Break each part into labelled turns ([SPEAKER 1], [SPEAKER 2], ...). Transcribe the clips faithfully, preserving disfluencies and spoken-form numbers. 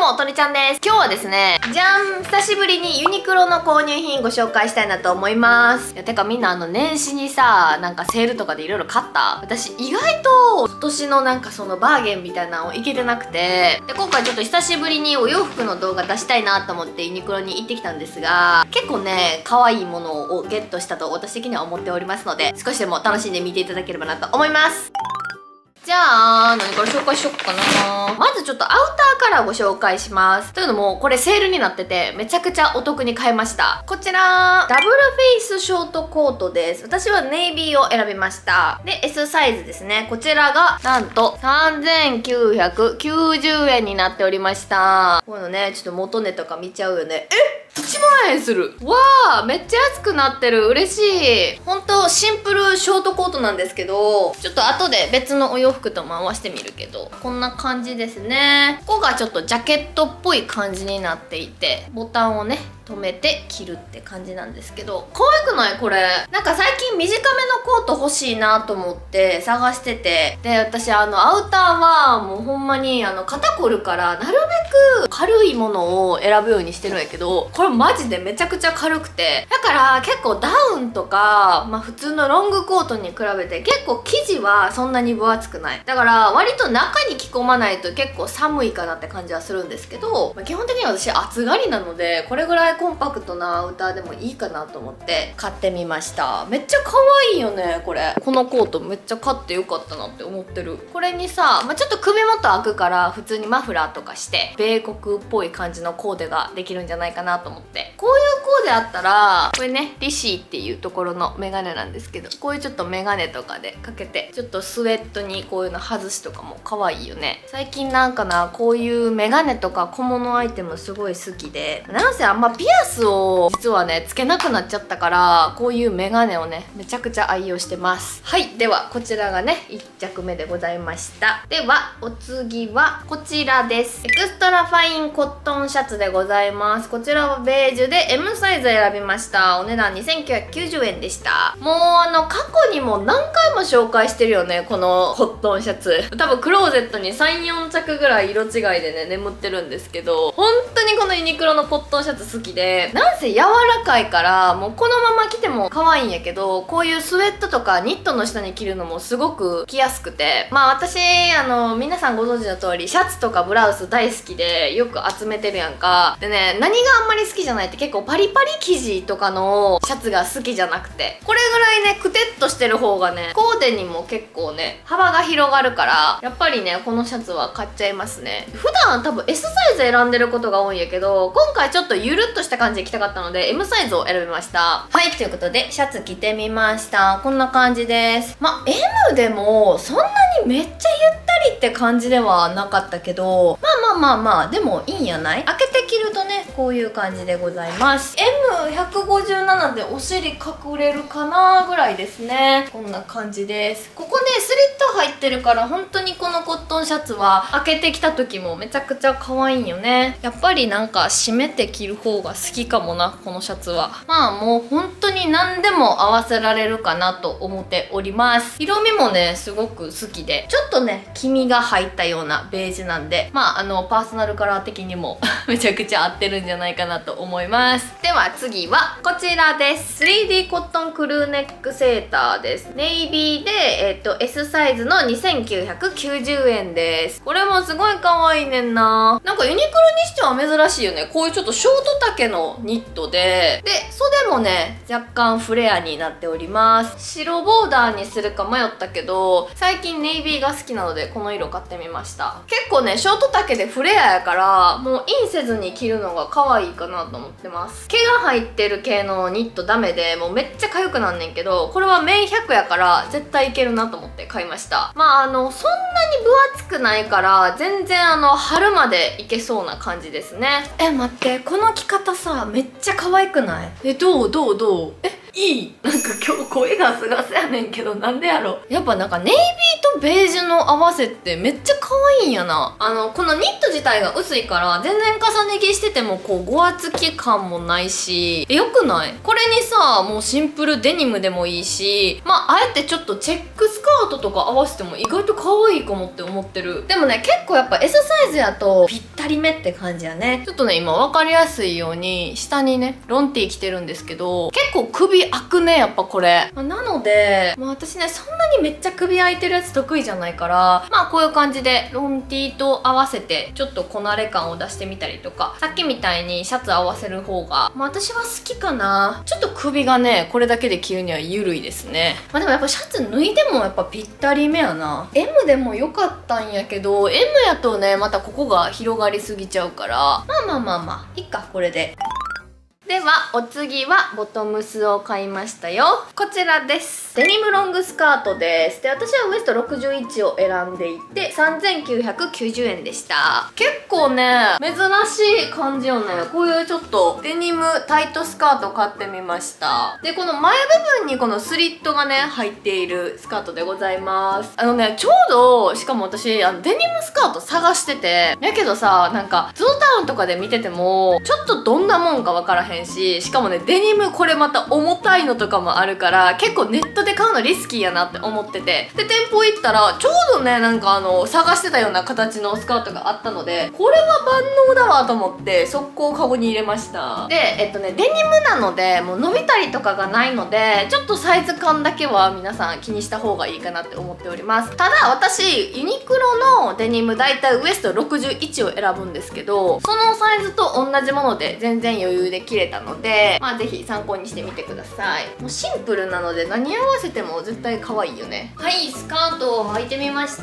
[SPEAKER 1] も、とりちゃんです。今日はですね、じゃん、久しぶりにユニクロの購入品ご紹介したいなと思います。いや、てかみんなあの年始にさ、なんかセールとかでいろいろ買った？私意外と今年のなんかそのバーゲンみたいなのをいけてなくて、で、今回ちょっと久しぶりにお洋服の動画出したいなと思ってユニクロに行ってきたんですが、結構ね、可愛いものをゲットしたと私的には思っておりますので、少しでも楽しんで見ていただければなと思います。じゃあ、何から紹介しよっかな。まずちょっとアウターからご紹介します。というのも、これセールになってて、めちゃくちゃお得に買いました。こちら、ダブルフェイスショートコートです。私はネイビーを選びました。で、エス サイズですね。こちらが、なんと、さんぜんきゅうひゃくきゅうじゅうえんになっておりました。こういうのね、ちょっと元値とか見ちゃうよね。えいちまんえんする。わー、めっちゃ安くなってる。嬉しい。ほんとシンプルショートコートなんですけど、ちょっと後で別のお洋服とも合わせてみるけど、こんな感じですね。ここがちょっとジャケットっぽい感じになっていて、ボタンをね止めて着るって感じなんですけど、可愛くないこれ。なんか最近短めのコート欲しいなと思って探してて、で、私あのアウターはもうほんまにあの肩凝るからなるべく軽いものを選ぶようにしてるんやけど、これマジでめちゃくちゃ軽くて、だから結構ダウンとか、まあ普通のロングコートに比べて結構生地はそんなに分厚くない。だから割と中に着込まないと結構寒いかなって感じはするんですけど、まあ、基本的には私暑がりなので、これぐらいコンパクトなアウターでもいいかなと思って買ってみました。めっちゃ可愛いよねこれ。このコートめっちゃ買ってよかったなって思ってる。これにさ、まあ、ちょっと首元開くから普通にマフラーとかして米国っぽい感じのコーデができるんじゃないかなと思って、こういうコーデあったら、これねリシーっていうところのメガネなんですけど、こういうちょっとメガネとかでかけて、ちょっとスウェットにこういうの外しとかも可愛いよね。最近なんかな、こういうメガネとか小物アイテムすごい好きで、なんせあんまピアスを実はねつけなくなっちゃったから、こういうメガネをねめちゃくちゃ愛用してます。はい、ではこちらがねいっちゃくめでございました。ではお次はこちらです。エクストラファインコットンシャツでございます。こちらはベージュで エム サイズ選びました。お値段にせんきゅうひゃくきゅうじゅうえんでした。もうあの過去にも何回も紹介してるよね、このコットンシャツ。多分クローゼットにさん、よんちゃくぐらい色違いでね眠ってるんですけど、本当にこのユニクロのコットンシャツ好きで、なんせ柔らかいからもうこのまま着ても可愛いんやけど、こういうスウェットとかニットの下に着るのもすごく着やすくて、まあ私あの皆さんご存知の通りシャツとかブラウス大好きでよく集めてるやんか。でね、何があんまり好きじゃないって、結構パリパリ生地とかのシャツが好きじゃなくて、これぐらいねくてっとしてる方がねコーデにも結構ね幅が広がるから、やっぱりねこのシャツは買っちゃいますね。普段多分 エス サイズ選んでることが多いんやけど、今回ちょっとゆるっとした感じで着たかったので エム サイズを選びました。はい、ということでシャツ着てみました。こんな感じです。まあ エム でもそんなにめっちゃゆったりって感じではなかったけど、まあまあまあまあでもいいんやない？開けて着るとねこういう感じでございます。 エムひゃくごじゅうなな でお尻隠れるかなぐらいですね。こんな感じです。ここねスリット入ってるから、本当にこのコットンシャツは開けてきた時もめちゃくちゃ可愛いんよね。やっぱりなんか締めて着る方が好きかもな、このシャツは。まあもう本当に何でも合わせられるかなと思っております。色味もねすごく好きで、ちょっとね黄身が入ったようなベージュなんで、まああのパーソナルカラー的にもめちゃくちゃ合ってるんじゃないかなと思います。では次はこちらです。 スリーディー コットンクルーネックセーターです。ネイビーで、えっと エス サイズのにせんきゅうひゃくきゅうじゅうえんです。これもすごい可愛いねんな。なんかユニクロにしては珍しいよね、こういうちょっとショート丈のニットで、で袖もね若干フレアになっております。白ボーダーにするか迷ったけど、最近ネイビーが好きなのでこの色買ってみました。結構ねショート丈でフレアやから、もうインせずに着るのが可愛いかなと思ってます。毛が入ってる系のニットダメで、もうめっちゃ痒くなんねんけど、これは綿ひゃくやから絶対いけるなと思って買いました。まああのそんなに分厚くないから全然あの春までいけそうな感じですね。え待って、この着方さめっちゃ可愛くない？えどうどうどう？えいい。なんか今日声がすがすやねんけど、なんでやろ。やっぱなんかネイビーとベージュの合わせってめっちゃ可愛いんやな。あのこのニット自体が薄いから全然重ね着しててもこうごわつき感もないし、え、よくない？これにさ、もうシンプルデニムでもいいし、まああえてちょっとチェックスカートとか合わせても意外と可愛いかもって思ってる。でもね、結構やっぱ エス サイズやとぴったりめって感じやね。ちょっとね、今分かりやすいように下にねロンティー着てるんですけど、結構首開くね、やっぱこれ。まあ、なので、まあ、私ねそんなにめっちゃ首開いてるやつ得意じゃないから、まあこういう感じでロンティーと合わせてちょっとこなれ感を出してみたりとか、さっきみたいにシャツ合わせる方が、まあ、私は好きかな。ちょっと首がねこれだけで着るには緩いですね。まあでもやっぱシャツ脱いでもやっぱぴったりめやな。 エム でも良かったんやけど エム やとねまたここが広がりすぎちゃうから、まあまあまあまあいっか、これで。ではお次はボトムスを買いましたよ。こちらです。デニムロングスカートです。で、私はウエストろくじゅういちを選んでいてさんぜんきゅうひゃくきゅうじゅうえんでした。結構ね珍しい感じよね。こういうちょっとデニムタイトスカート買ってみました。で、この前部分にこのスリットがね入っているスカートでございます。あのね、ちょうどしかも私あのデニムスカート探してて、やけどさ、なんかゾウタウンとかで見ててもちょっとどんなもんかわからへんし、しかもねデニムこれまた重たいのとかもあるから結構ネットで買うのリスキーやなって思ってて、で店舗行ったらちょうどねなんかあの探してたような形のスカートがあったので、これは万能だわと思って速攻カゴに入れました。で、えっとねデニムなのでもう伸びたりとかがないので、ちょっとサイズ感だけは皆さん気にした方がいいかなって思っております。ただ私ユニクロのデニムだいたいウエストろくじゅういちを選ぶんですけど、そのサイズと同じもので全然余裕で着れたので、まあぜひ参考にしてみてください。もうシンプルなので何合わせても絶対可愛いよね。はい、スカートを履いてみました。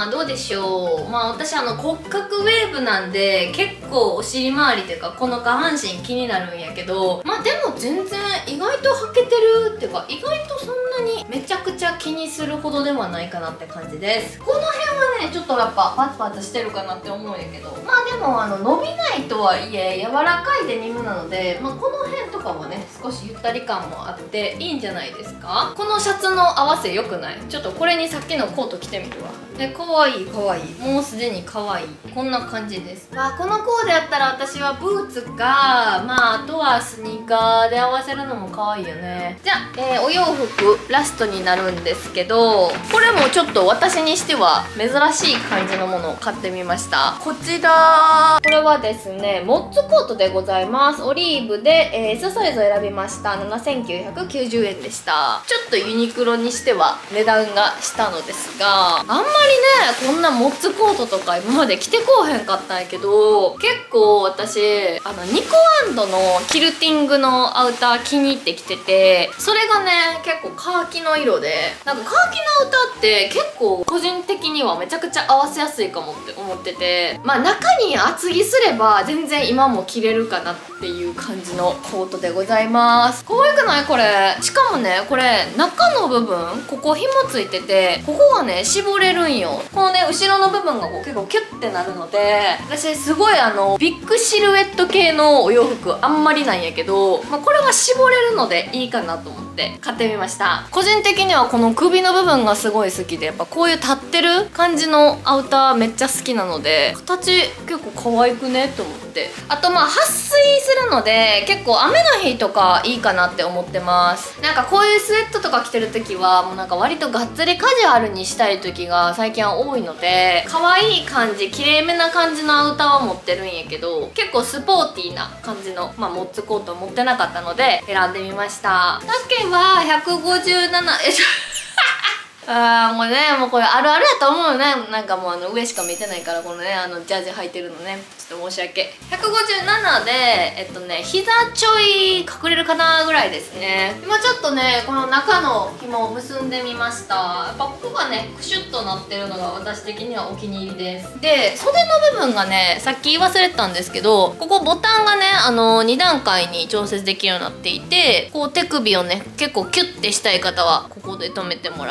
[SPEAKER 1] どうでしょう。まあ私あの骨格ウェーブなんで結構お尻周りというかこの下半身気になるんやけど、まあでも全然意外と履けてるっていうか、意外とそんなにめちゃくちゃ気にするほどではないかなって感じです。この辺はねちょっとやっぱパツパツしてるかなって思うんやけど、まあでもあの伸びないとはいえ柔らかいデニムなので、まあこの辺とかもね少しゆったり感もあっていいんじゃないですか。このシャツの合わせ良くない？ちょっとこれにさっきのコート着てみるわ。え、かわいいかわいい。もうすでにかわいい。こんな感じです。まあこのコーデやったら私はブーツか、まああとはスニーカーで合わせるのもかわいいよね。じゃあ、えー、お洋服ラストになるんですけど、これもちょっと私にしては珍しい感じのものを買ってみました。こちら、これはですねモッツコートでございます。オリーブで、えー、エス サイズを選びました。ななせんきゅうひゃくきゅうじゅうえんでした。ちょっとユニクロにしては値段がしたのですが、あんまりねこんなモッツコートとか今まで着てこうへんかったんやけど、結構私あのニコアンドのキルティングのアウター気に入ってきてて、それがね結構カーキの色で、なんかカーキのアウターって結構個人的にはめちゃくちゃ合わせやすいかもって思ってて、まあ中に厚着すれば全然今も着れるかなっていう感じのコートでございます。可愛くないこれ。しかもねこれ中の部分ここ紐ついてて、ここがね絞れるんよ。このね後ろの部分がこう結構キュッてなるので、私すごいあのビッグシルエット系のお洋服あんまりなんやけど、まあ、これは絞れるのでいいかなと思って買ってみました。個人的にはこの首の部分がすごい好きで、やっぱこういう立ってる感じのアウターめっちゃ好きなので、形結構可愛くねと思って、あとまあ撥水するので結構雨の日とかいいかなって思ってます。なんかこういうスウェットとか着てる時はもうなんか割とがっつりカジュアルにしたい時が最近は多いので、可愛い感じ綺麗めな感じのアウターは持ってるんやけど、結構スポーティーな感じの、まあ、モッツコートを持ってなかったので選んでみました。丈はひゃくごじゅうなな、えちょあーもうね、もうこれあるあるやと思うよね。なんかもうあの上しか見てないから、このねあのジャージ履いてるのね、ちょっと申し訳。ひゃくごじゅうななでえっとね膝ちょい隠れるかなぐらいですね。今ちょっとねこの中の紐を結んでみました。やっぱここがねクシュッとなってるのが私的にはお気に入りです。で袖の部分がねさっき言い忘れてたんですけど、ここボタンがねあのに段階に調節できるようになっていて、こう手首をね結構キュッてしたい方はここで留めてもらって、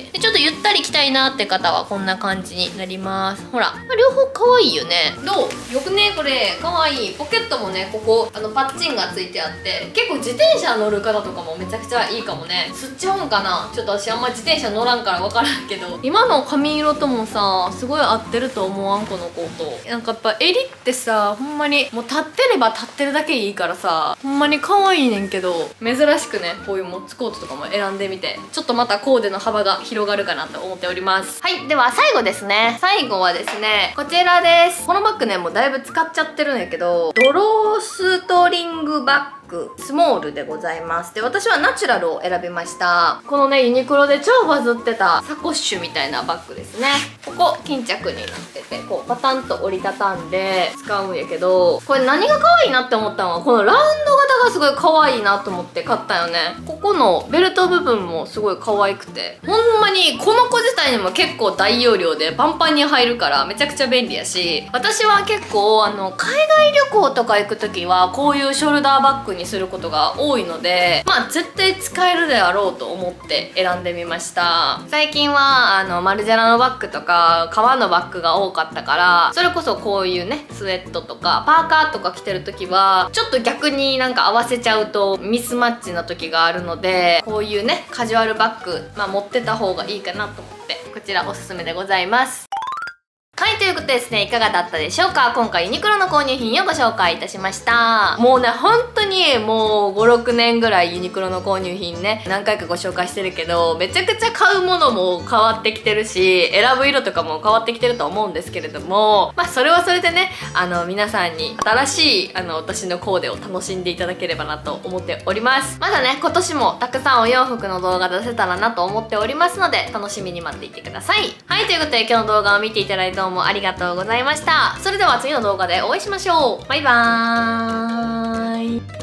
[SPEAKER 1] でちょっとゆったり着たいなって方はこんな感じになります。ほら両方可愛いよね。どう？よくねこれ可愛い。ポケットもねここあのパッチンがついてあって結構自転車乗る方とかもめちゃくちゃいいかもね。吸っちゃうんかな。ちょっと私あんま自転車乗らんから分からんけど今の髪色ともさすごい合ってると思わんこのコート。なんかやっぱ襟ってさほんまにもう立ってれば立ってるだけいいからさほんまに可愛いねんけど珍しくねこういうモッツコートとかも選んでみてちょっとまたコーデの幅が広がるかなと思っております。はい、では最後ですね。最後はですねこちらです。このバッグねもうだいぶ使っちゃってるんやけどドローストリングバッグスモールでございます。で私はナチュラルを選びました。このねユニクロで超バズってたサコッシュみたいなバッグですね。ここ巾着になっててこうパタンと折りたたんで使うんやけどこれ何が可愛いなって思ったのはこのラウンド型がすごい可愛いなと思って買ったよね。ここのベルト部分もすごい可愛くてほんまにこの子自体にも結構大容量でパンパンに入るからめちゃくちゃ便利やし私は結構あの海外旅行とか行く時はこういうショルダーバッグにすることが多いのでまあ絶対使えるであろうと思って選んでみました。最近はあのマルジェラのバッグとか革のバッグが多かったからそれこそこういうねスウェットとかパーカーとか着てる時はちょっと逆になんか合わせちゃうとミスマッチな時があるのでこういうねカジュアルバッグ、まあ、持ってた方がいいかなと思ってこちらおすすめでございます。はい、ということでですね、いかがだったでしょうか。今回ユニクロの購入品をご紹介いたしました。もうね、本当にもうご、ろくねんぐらいユニクロの購入品ね、何回かご紹介してるけど、めちゃくちゃ買うものも変わってきてるし、選ぶ色とかも変わってきてると思うんですけれども、まあそれはそれでね、あの皆さんに新しいあの私のコーデを楽しんでいただければなと思っております。まだね、今年もたくさんお洋服の動画出せたらなと思っておりますので、楽しみに待っていてください。はい、ということで今日の動画を見ていただいてどうもありがとうございました。それでは次の動画でお会いしましょう。バイバーイ。